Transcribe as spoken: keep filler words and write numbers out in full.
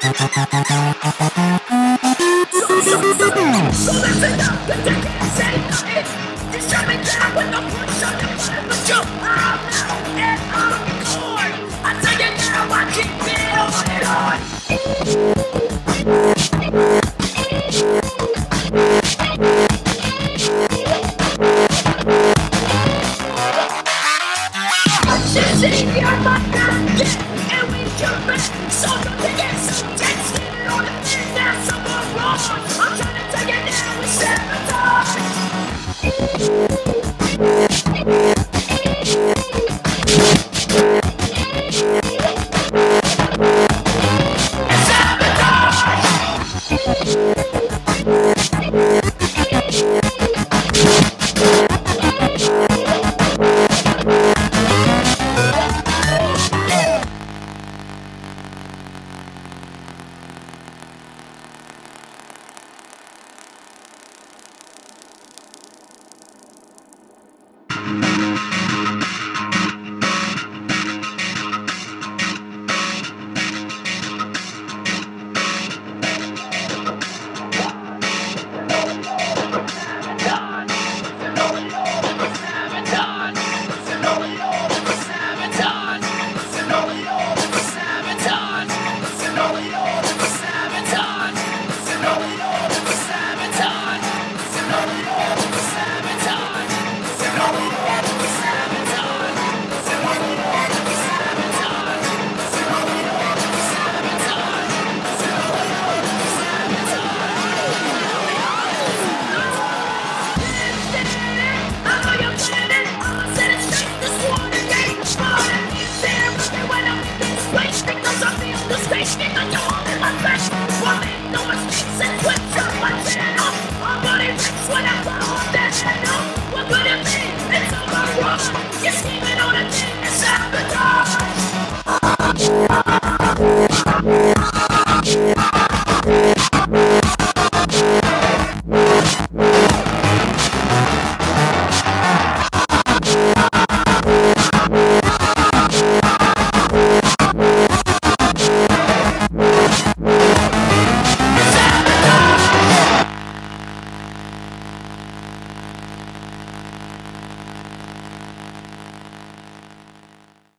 So listen up, cause I can't say nothing. Just shut me down when I push on the button. But you, I'm out and I'm gone. I tell you now, I keep it on and on. I'm just sitting here, my God, and we jump back. So